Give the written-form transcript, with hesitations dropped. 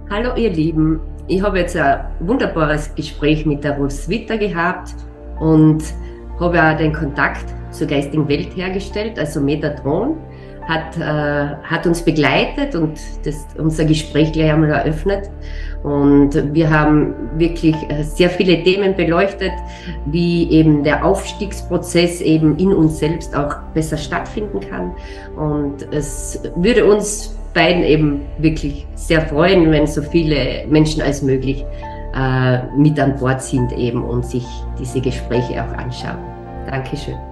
Hallo ihr Lieben, ich habe jetzt ein wunderbares Gespräch mit der Roswitha gehabt und habe auch den Kontakt zur geistigen Welt hergestellt. Also Metatron hat uns begleitet und unser Gespräch gleich einmal eröffnet. Und wir haben wirklich sehr viele Themen beleuchtet, wie eben der Aufstiegsprozess eben in uns selbst auch besser stattfinden kann. Und es würde uns beiden eben wirklich sehr freuen, wenn so viele Menschen als möglich mit an Bord sind eben und sich diese Gespräche auch anschauen. Dankeschön.